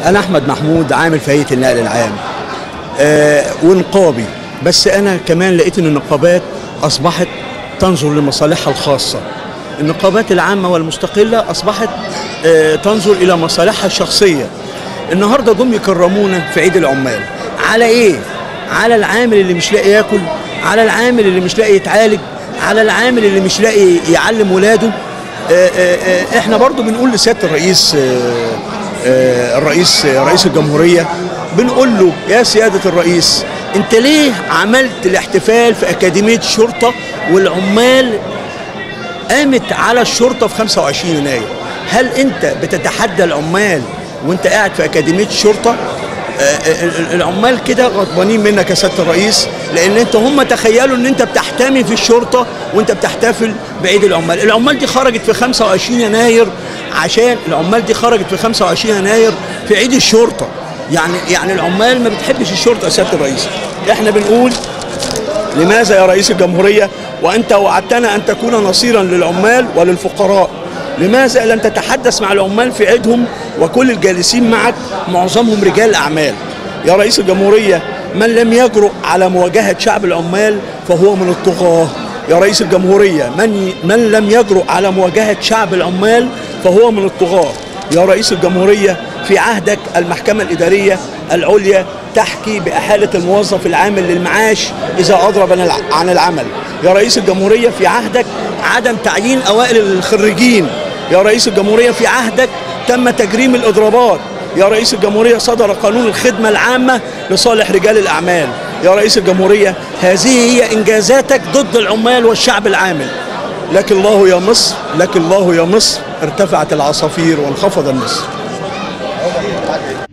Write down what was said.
أنا أحمد محمود عامل في هيئة النقل العام ونقابي، بس أنا كمان لقيت إن النقابات أصبحت تنظر لمصالحها الخاصة. النقابات العامة والمستقلة أصبحت تنظر إلى مصالحها الشخصية. النهاردة جم يكرمونا في عيد العمال على إيه؟ على العامل اللي مش لاقي ياكل، على العامل اللي مش لاقي يتعالج، على العامل اللي مش لاقي يعلم ولاده. احنا برضو بنقول لسيادة رئيس الجمهورية، بنقول له يا سيادة الرئيس، انت ليه عملت الاحتفال في أكاديمية الشرطة والعمال قامت على الشرطة في 25 يناير؟ هل انت بتتحدى العمال وانت قاعد في أكاديمية الشرطة؟ العمال كده غضبانين منك يا سيادة الرئيس، لان هم تخيلوا ان انت بتحتمي في الشرطة وانت بتحتفل بعيد العمال. العمال دي خرجت في 25 يناير عشان في عيد الشرطة. يعني العمال ما بتحبش الشرطة يا سيادة الرئيس. احنا بنقول لماذا يا رئيس الجمهورية وانت وعدتنا ان تكون نصيرا للعمال وللفقراء، لماذا لم تتحدث مع العمال في عيدهم وكل الجالسين معك معظمهم رجال أعمال؟ يا رئيس الجمهورية، من لم يجرؤ على مواجهة شعب العمال فهو من الطغاة. يا رئيس الجمهورية، من لم يجرؤ على مواجهة شعب العمال فهو من الطغاة. يا رئيس الجمهورية، في عهدك المحكمة الإدارية العليا تحكي بإحالة الموظف العامل للمعاش إذا أضرب عن العمل. يا رئيس الجمهورية، في عهدك عدم تعيين أوائل الخريجين. يا رئيس الجمهورية، في عهدك تم تجريم الإضرابات. يا رئيس الجمهورية، صدر قانون الخدمة العامة لصالح رجال الأعمال. يا رئيس الجمهورية، هذه هي إنجازاتك ضد العمال والشعب العامل. لك الله يا مصر ارتفعت العصافير وانخفض النسر.